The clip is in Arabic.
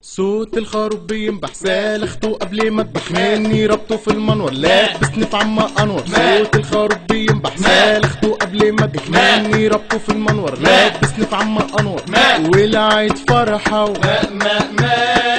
صوت الخروف بينبح سالخته قبل ما اذبح مني ربطه في المنور لابسني في عم انور. صوت الخروف بينبح سالخته قبل ما اذبح مني ربطه في المنور لابسني في عم انور. والعيد فرحه